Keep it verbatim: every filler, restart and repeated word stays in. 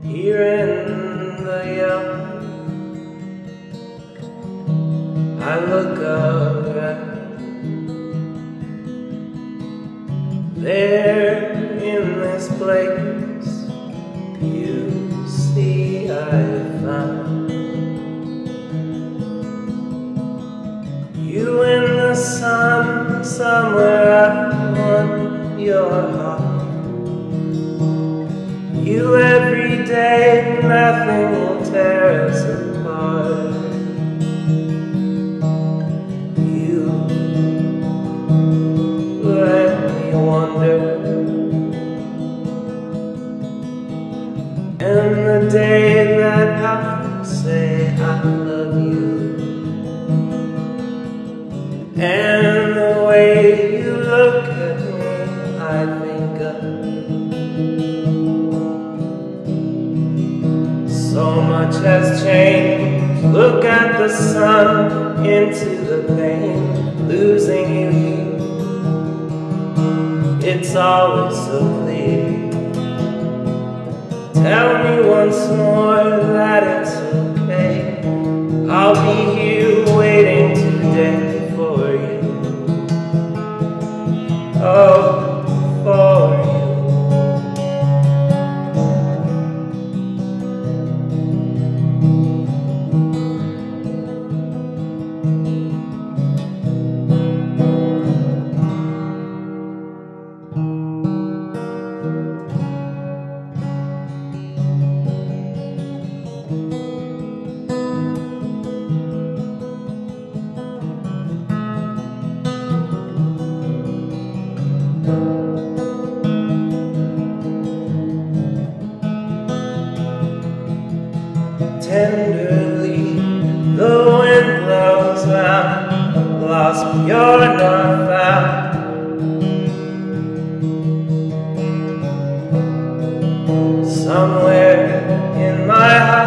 Here in the young, I look around. There in this place, you see I found you in the sun, somewhere up on your heart. You every day, nothing will tear us apart. You let me wonder, and the day that I say I love you, and the way you look at me, I think of so much has changed. Look at the sun into the pain, losing you here. It's always so clear. Tell me once more that it's okay. I'll be here waiting today for you. Oh, for you. Tenderly, the wind blows round, lost but you're not found. Somewhere in my heart